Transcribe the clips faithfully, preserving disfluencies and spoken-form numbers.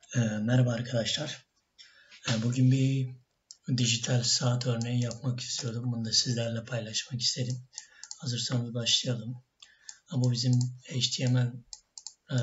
E, merhaba arkadaşlar. E, bugün bir dijital saat örneği yapmak istiyordum. Bunu da sizlerle paylaşmak istedim. Hazırsanız başlayalım. Bu bizim H T M L e,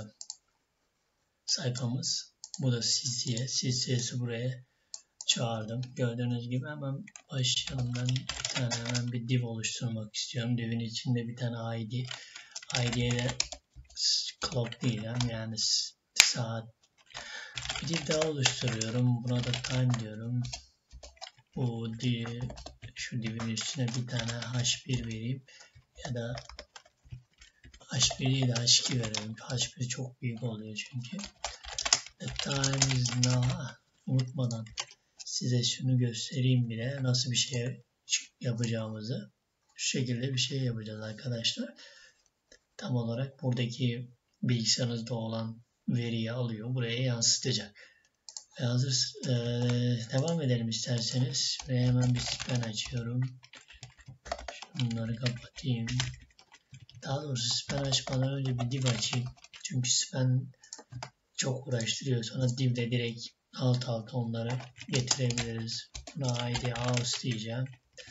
sayfamız. Bu da C C S. C C S'i buraya çağırdım. Gördüğünüz gibi hemen başlayalım. Ben bir tane hemen bir div oluşturmak istiyorum. Div'in içinde bir tane I D. I D'ye de clock diyeceğim. Yani saat. Bir div daha oluşturuyorum. Buna da time diyorum. Bu div, şu divin üstüne bir tane H bir vereyim. Ya da H bir değil de H iki verelim. H bir çok büyük oluyor çünkü. The time is now. Unutmadan size şunu göstereyim bile. Nasıl bir şey yapacağımızı. Şu şekilde bir şey yapacağız arkadaşlar. Tam olarak buradaki bilgisayarınızda olan veriyi alıyor. Buraya yansıtacak. Hazır. Ee, devam edelim isterseniz. Ve hemen bir span açıyorum. Bunları kapatayım. Daha doğrusu span açmadan önce bir div açayım. Çünkü span çok uğraştırıyor. Sonra divle direkt alt alta onları getirebiliriz. Buna I D house diyeceğim.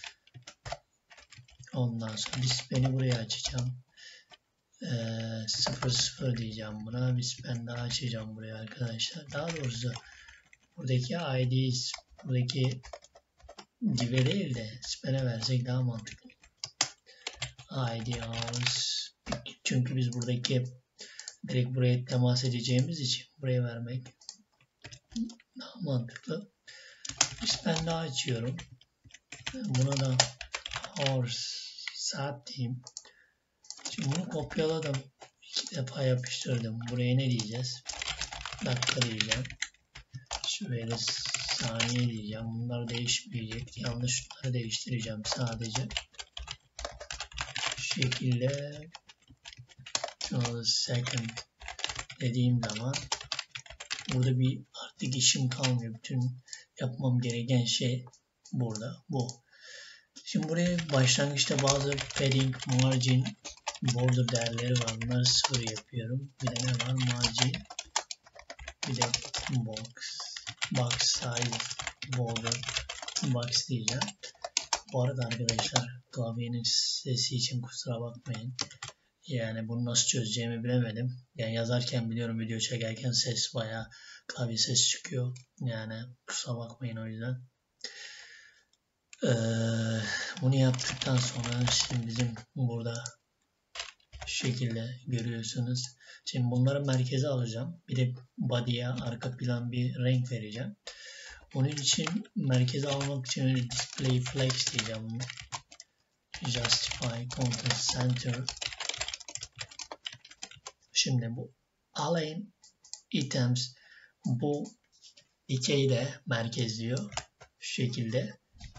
Ondan sonra bir span'i buraya açacağım. Ee, sıfır sıfır diyeceğim buna. Bir span daha açacağım buraya arkadaşlar. Daha doğrusu buradaki I D buradaki div'e değil de span'e versek daha mantıklı. I D house. Çünkü biz buradaki direkt buraya temas edeceğimiz için buraya vermek daha mantıklı. Bir span daha açıyorum. Buna da horse saat diyeyim. Şimdi bunu kopyaladım. İki defa yapıştırdım. Buraya ne diyeceğiz? Dakika diyeceğim. Şuraya da saniye diyeceğim. Bunlar değişmeyecek. Yanlışları değiştireceğim sadece. Şu şekilde second dediğim zaman burada bir artık işim kalmıyor. Bütün yapmam gereken şey burada bu. Şimdi buraya başlangıçta bazı padding, margin, border değerleri var. Bunları sıfır yapıyorum. Bir de ne var? Margin, bir de box, box size, border, box diyeceğim. Bu arada arkadaşlar klavyenin sesi için kusura bakmayın. Yani bunu nasıl çözeceğimi bilemedim. Yani yazarken biliyorum, video çekerken ses bayağı klavye ses çıkıyor. Yani kusura bakmayın o yüzden. Ee, bunu yaptıktan sonra şimdi bizim burada şu şekilde görüyorsunuz. Şimdi bunları merkeze alacağım. Bir de body'ye arka plan bir renk vereceğim. Onun için merkeze almak için önce display flex diyeceğim. Justify content center. Şimdi bu align items bu dikeyi de merkezliyor. Şu şekilde.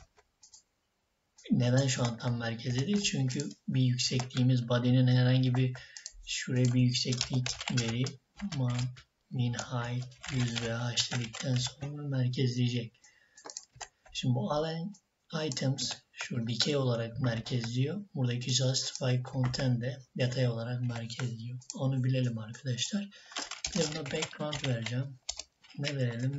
Neden şu an tam merkezde değil? Çünkü bir yüksekliğimiz body'nin herhangi bir şuraya bir yükseklik verip min height yüz ve h dedikten sonra merkezleyecek. Şimdi bu align items şu dikey olarak merkezliyor. Buradaki justify content de yatay olarak merkezliyor. Onu bilelim arkadaşlar. Bir de buna background vereceğim. Ne verelim?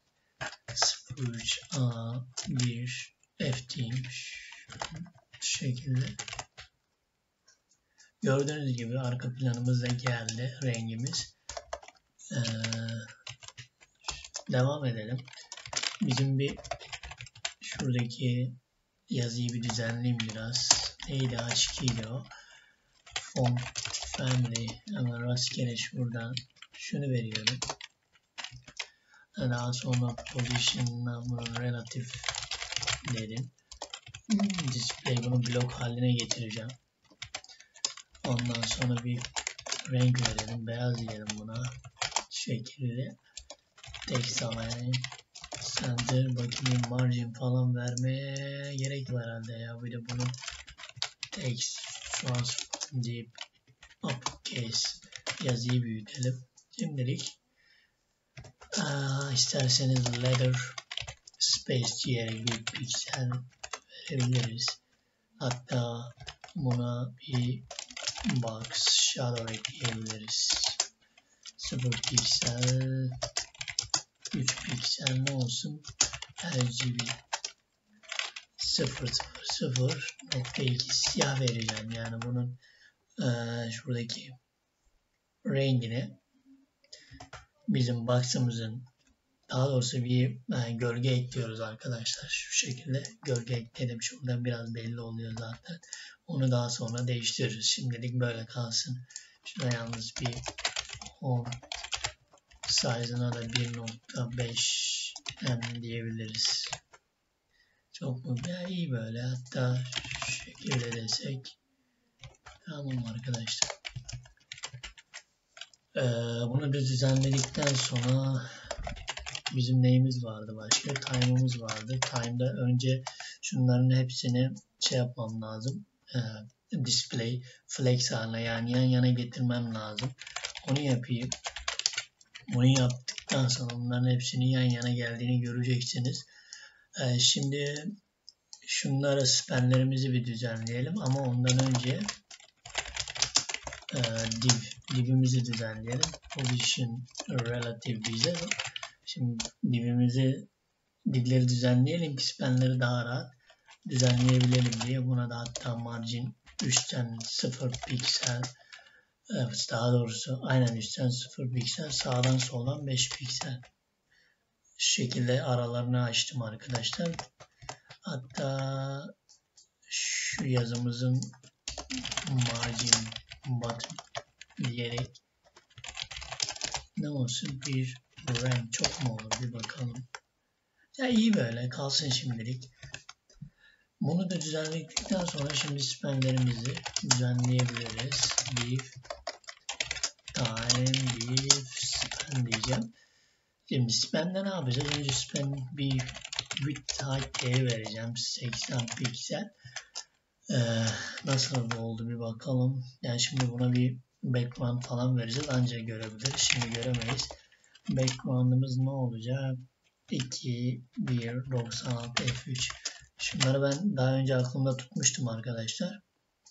sıfır a bir f diyeyim. Şu şekilde. Gördüğünüz gibi arka planımız da geldi. Rengimiz. Ee, devam edelim. Bizim bir şuradaki yazıyı bir düzenleyeyim biraz. Neydi? H iki idi o. Font family. Hemen rastgele şuradan şunu veriyorum. Daha sonra position number relative dedim. Display bunu blok haline getireceğim. Ondan sonra bir renk verelim. Beyaz diyelim buna. Şu şekilde. Text align. Center. Bakayım margin falan vermeye gerek var herhalde ya. Bir de bunu text transform deyip uppercase yazıyı büyütelim. Şimdilik aa, isterseniz letter space diyerek bir piksel verebiliriz. Hatta buna bir box shadow ekleyebiliriz. sıfır piksel üç piksel ne olsun? R G B sıfır sıfır sıfır nokta iki siyah vereceğim. Yani bunun e, şuradaki rengini bizim box'ımızın, daha doğrusu bir e, gölge ekliyoruz arkadaşlar. Şu şekilde gölge ekledim. Şuradan biraz belli oluyor zaten. Onu daha sonra değiştiririz. Şimdilik böyle kalsın. Şuna yalnız bir font size'ına da bir nokta beş M diyebiliriz. Çok mu? Ya iyi böyle. Hatta şu şekilde desek. Tamam arkadaşlar. Ee, bunu da düzenledikten sonra bizim neyimiz vardı başka? Time'ımız vardı. Time'da önce şunların hepsini şey yapmam lazım. Ee, display, flex haline, yani yan yana getirmem lazım. Onu yapayım. Bunu yaptıktan sonra bunların hepsinin yan yana geldiğini göreceksiniz. Ee, şimdi şunları, spanlerimizi bir düzenleyelim ama ondan önce e, div, divimizi düzenleyelim. Position relative diyeceğiz. Şimdi divimizi, divleri düzenleyelim ki spanleri daha rahat düzenleyebilelim diye. Buna da hatta margin üstten sıfır piksel, evet, daha doğrusu aynen üstten sıfır piksel, sağdan soldan beş piksel. Şu şekilde aralarını açtım arkadaşlar. Hatta şu yazımızın margin bottom diyerek ne olsun, bir renk çok mu olur bir bakalım. Ya iyi böyle kalsın şimdilik. Bunu da düzenledikten sonra şimdi spanlerimizi düzenleyebiliriz. Div time div span diyeceğim. Şimdi span'da ne yapacağız? Önce span bir width height değeri vereceğim. seksen piksel. Ee, nasıl oldu bir bakalım. Yani şimdi buna bir background falan vereceğiz. Ancak görebiliriz. Şimdi göremeyiz. Background'ımız ne olacak? iki, bir, doksan altı, F üç. Şunları ben daha önce aklımda tutmuştum arkadaşlar.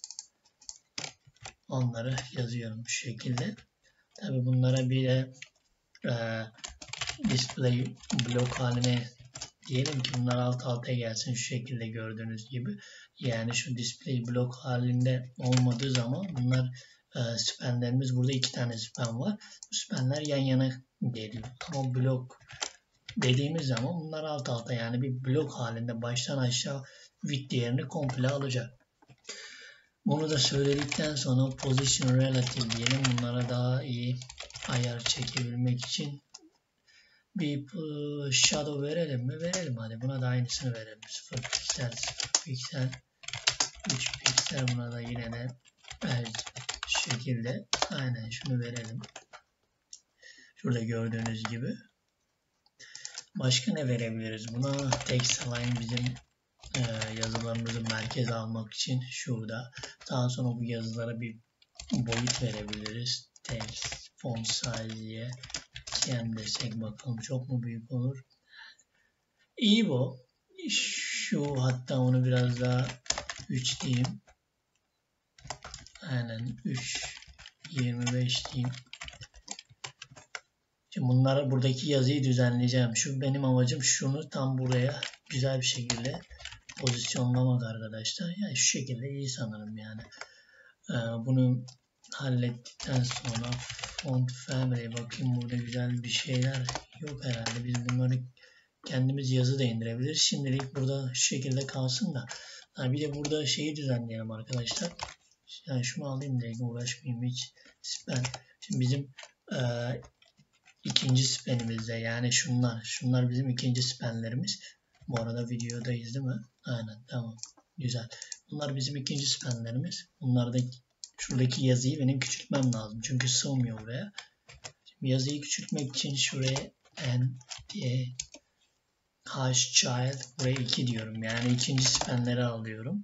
Onları yazıyorum şu şekilde. Tabi bunlara bir de e, display blok haline diyelim ki bunlar alt alta gelsin şu şekilde gördüğünüz gibi. Yani şu display blok halinde olmadığı zaman bunlar e, spanlerimiz, burada iki tane span var. Bu spanler yan yana geliyor. Ama blok dediğimiz zaman bunlar alt alta, yani bir blok halinde baştan aşağı width değerini komple alacak. Bunu da söyledikten sonra position relative diyelim. Bunlara daha iyi ayar çekebilmek için bir shadow verelim mi? Verelim hadi. Buna da aynısını verelim. sıfır piksel, sıfır piksel, üç piksel. Buna da yine de şu şekilde aynen şunu verelim. Şurada gördüğünüz gibi. Başka ne verebiliriz? Buna text align bizim e, yazılarımızı merkeze almak için şurada. Daha sonra bu yazılara bir boyut verebiliriz. Text font size diye can desek bakalım çok mu büyük olur? İyi bu. Şu hatta onu biraz daha üç diyeyim. Aynen üç yirmi beş diyeyim. Şimdi bunları, buradaki yazıyı düzenleyeceğim. Şu benim amacım, şunu tam buraya güzel bir şekilde pozisyonlamak arkadaşlar. Yani şu şekilde iyi sanırım yani. Ee, bunu hallettikten sonra font family, bakayım burada güzel bir şeyler yok herhalde. Biz bunları kendimiz yazı da indirebiliriz. Şimdilik burada şu şekilde kalsın da. Yani bir de burada şeyi düzenleyelim arkadaşlar. Yani şunu alayım direkt, uğraşmayayım hiç. Span. Şimdi bizim e, ikinci spanimizde, yani şunlar. Şunlar bizim ikinci spanlerimiz. Bu arada videodayız değil mi? Aynen, tamam. Güzel. Bunlar bizim ikinci spanlerimiz. Bunlarda şuradaki yazıyı benim küçültmem lazım. Çünkü sığmıyor buraya. Şimdi yazıyı küçültmek için şuraya n diye h child, buraya iki diyorum. Yani ikinci spanleri alıyorum.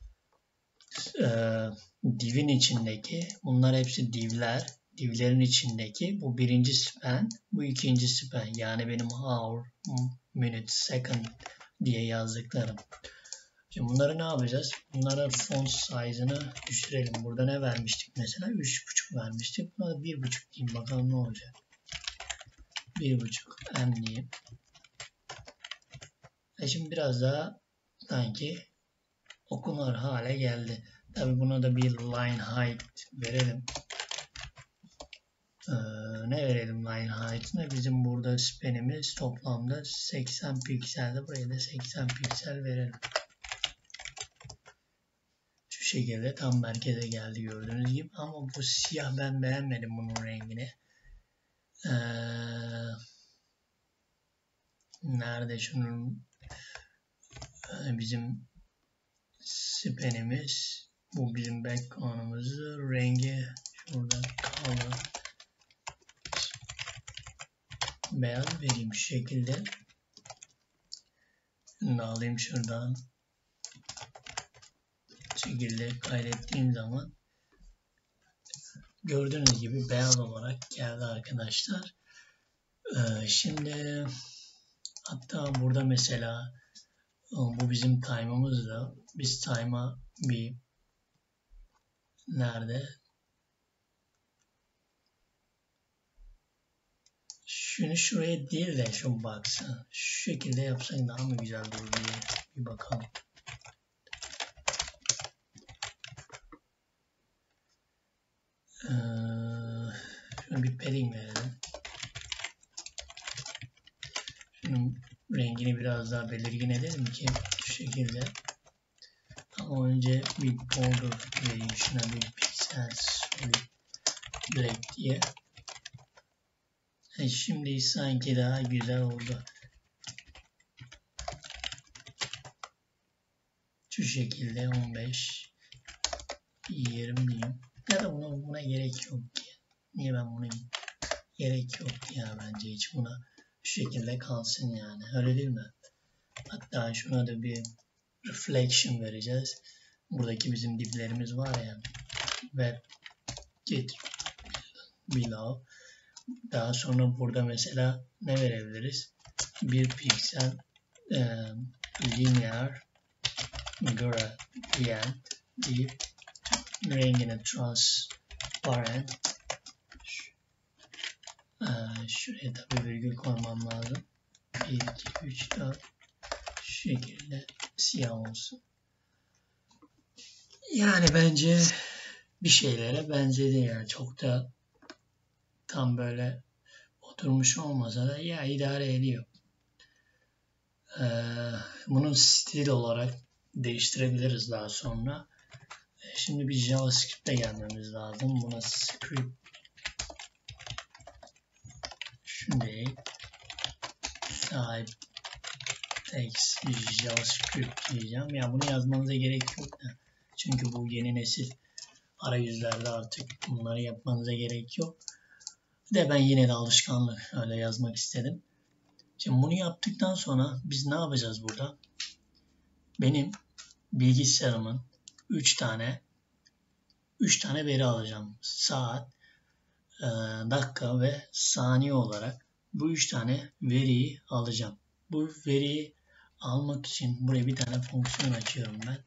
Ee, divin içindeki, bunlar hepsi divler. Divlerin içindeki bu birinci span, bu ikinci span. Yani benim hour, minute, second diye yazdıklarım. Şimdi bunları ne yapacağız? Bunlara font size'ını düşürelim. Burada ne vermiştik mesela? üç buçuk vermiştik. Buna da bir buçuk diyeyim. Bakalım ne olacak. bir buçuk m diyeyim. E şimdi biraz daha sanki okunur hale geldi. Tabi buna da bir line height verelim. Ee, ne verelim line height'ına? Bizim burada span'imiz toplamda seksen pikselde. Buraya da seksen piksel verelim. Şu şekilde tam merkeze geldi gördüğünüz gibi. Ama bu siyah, ben beğenmedim bunun rengini. Ee, nerede şunun bizim span'imiz, bu bizim background'ımızın rengi şurada kaldı. Beyaz vereyim şu şekilde. Şimdi alayım şuradan. Bu şekilde kaydettiğim zaman gördüğünüz gibi beyaz olarak geldi arkadaşlar. Ee, şimdi hatta burada mesela bu bizim time'ımız da, biz time'a bir nerede? Şunu şuraya değil de şu box'ı şu şekilde yapsak daha mı güzel olur diye bir bakalım. Ee, şuna bir padding verelim. Şunun rengini biraz daha belirgin edelim ki şu şekilde. Ama önce bir border vereyim şuna, bir pixel solid black diye. E şimdi sanki daha güzel oldu. Şu şekilde on beş yirmi diyeyim. Ya da buna, buna gerek yok ki. Niye ben buna gerek yok ya, bence hiç buna şu şekilde kalsın yani. Öyle değil mi? Hatta şuna da bir reflection vereceğiz. Buradaki bizim diplerimiz var ya. Ve git below. Daha sonra burada mesela ne verebiliriz? Bir piksel e, linear gradient deyip rengini transparent. Ee, şuraya tabi virgül koymam lazım. bir, iki, üç, dört şu şekilde siyah olsun. Yani bence bir şeylere benzedi yani. Çok da tam böyle oturmuş olmasa da ya idare ediyor. Ee, bunun stil olarak değiştirebiliriz daha sonra. Şimdi bir JavaScript'e gelmemiz lazım. Buna script şimdi type text JavaScript diyeceğim. Ya bunu yazmanıza gerek yok da. Çünkü bu yeni nesil arayüzlerde artık bunları yapmanıza gerek yok. De ben yine de alışkanlık öyle yazmak istedim. Şimdi bunu yaptıktan sonra biz ne yapacağız burada? Benim bilgisayarımın üç tane üç tane veri alacağım. Saat, e, dakika ve saniye olarak bu üç tane veriyi alacağım. Bu veriyi almak için buraya bir tane fonksiyon açıyorum ben.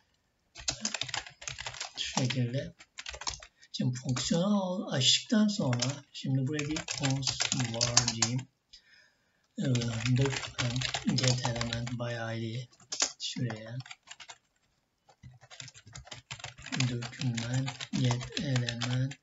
Şu şekilde. Şimdi fonksiyonu açtıktan sonra şimdi buraya bir const var diyeyim. Document get element by id şuraya. Document get element.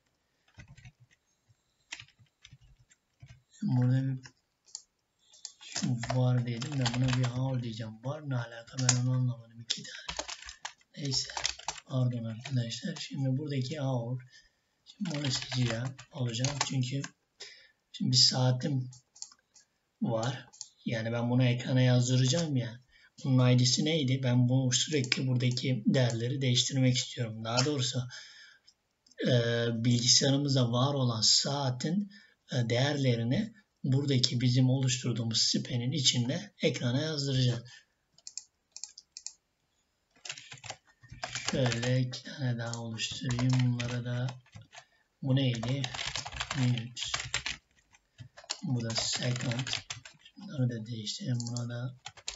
Burada bir şu var dedim de buna bir how diyeceğim. Var ne alaka, ben onu anlamadım. İki tane. Neyse. Pardon arkadaşlar. Şimdi buradaki hour. Şimdi onu seçeceğim. Alacağım. Çünkü şimdi bir saatim var. Yani ben bunu ekrana yazdıracağım ya. Bunun I D'si neydi? Ben bunu sürekli buradaki değerleri değiştirmek istiyorum. Daha doğrusu e, bilgisayarımızda var olan saatin e, değerlerini buradaki bizim oluşturduğumuz span'in içinde ekrana yazdıracağım. Şöyle iki tane daha oluşturayım. Bunlara da bu neydi? Minutes. Bu da second. Bunları da değiştireyim. Buna da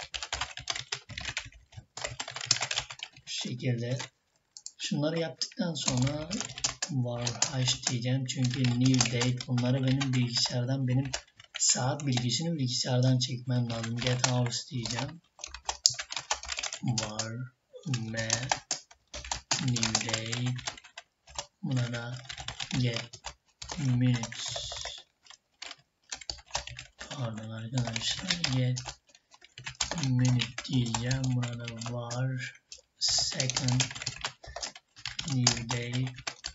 şu şekilde. Şunları yaptıktan sonra var hash diyeceğim. Çünkü new date bunları benim bilgisayardan benim saat bilgisini bilgisayardan çekmem lazım. Get hours diyeceğim. Var me new day. Buna da get minutes. Pardon arkadaşlar. Get minute diyeceğim. Buna da var second new day.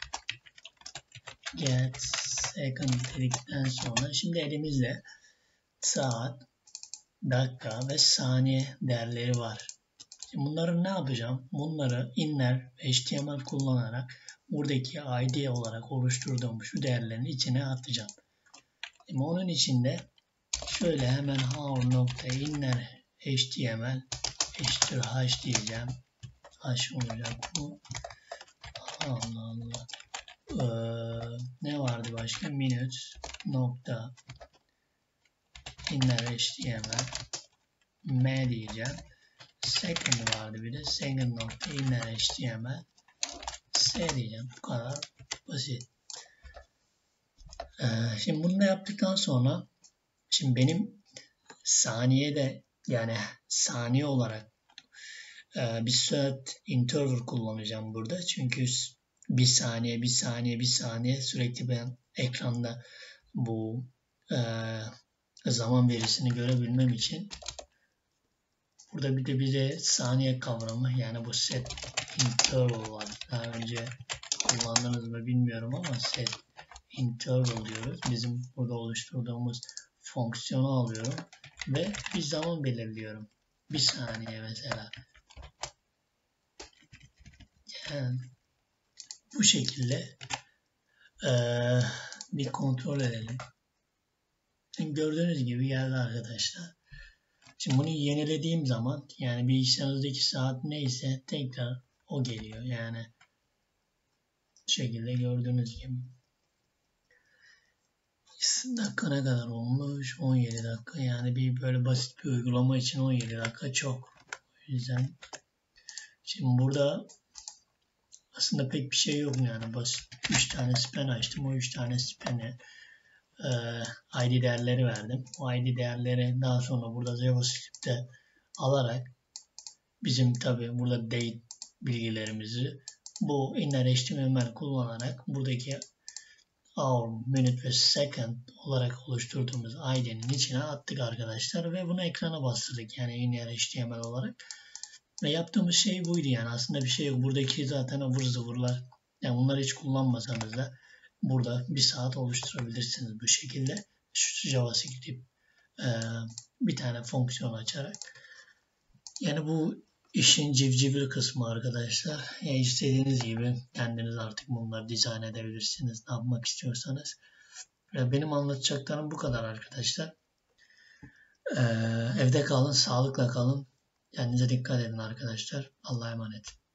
Get second dedikten sonra şimdi elimizde saat, dakika ve saniye değerleri var. Şimdi bunları ne yapacağım? Bunları inner H T M L kullanarak buradaki I D olarak oluşturduğum şu değerlerin içine atacağım. Şimdi onun içinde şöyle hemen how.inner H T M L eşittir h diyeceğim. H olacak bu. Allah Allah. Ee, ne vardı başka? Minutes nokta inner H T M L m diyeceğim. Second vardı bir de. Second nokta inner H T M L s diyeceğim. Bu kadar basit. Ee, şimdi bunu da yaptıktan sonra şimdi benim saniyede yani saniye olarak e, bir saat interval kullanacağım burada. Çünkü bir saniye, bir saniye, bir saniye sürekli ben ekranda bu e, zaman verisini görebilmem için burada bir de bir de saniye kavramı yani bu set interval var. Daha önce kullandınız mı bilmiyorum ama set interval diyoruz. Bizim burada oluşturduğumuz fonksiyonu alıyorum ve bir zaman belirliyorum. Bir saniye mesela. Yani bu şekilde e, bir kontrol edelim. Şimdi gördüğünüz gibi geldi arkadaşlar. Şimdi bunu yenilediğim zaman yani bilgisayarınızdaki saat neyse tekrar o geliyor. Yani bu şekilde gördüğünüz gibi. Dakika ne kadar olmuş? on yedi dakika. Yani bir böyle basit bir uygulama için on yedi dakika çok. O yüzden şimdi burada aslında pek bir şey yok yani basit. üç tane span açtım. O üç tane span'e e, I D değerleri verdim. O I D değerleri daha sonra burada JavaScript'te alarak bizim tabi burada date bilgilerimizi bu inner H T M L kullanarak buradaki hour, minute ve second olarak oluşturduğumuz I D'nin içine attık arkadaşlar ve bunu ekrana bastırdık yani inner H T M L olarak. Ve yaptığımız şey buydu yani aslında bir şey yok. Buradaki zaten ıvır zıvırlar yani bunları hiç kullanmasanız da burada bir saat oluşturabilirsiniz bu şekilde. Şu JavaScript e, bir tane fonksiyon açarak. Yani bu işin civcivli kısmı arkadaşlar. Yani istediğiniz gibi kendiniz artık bunları dizayn edebilirsiniz. Ne yapmak istiyorsanız. Benim anlatacaklarım bu kadar arkadaşlar. Ee, evde kalın, sağlıkla kalın. Kendinize dikkat edin arkadaşlar. Allah'a emanet.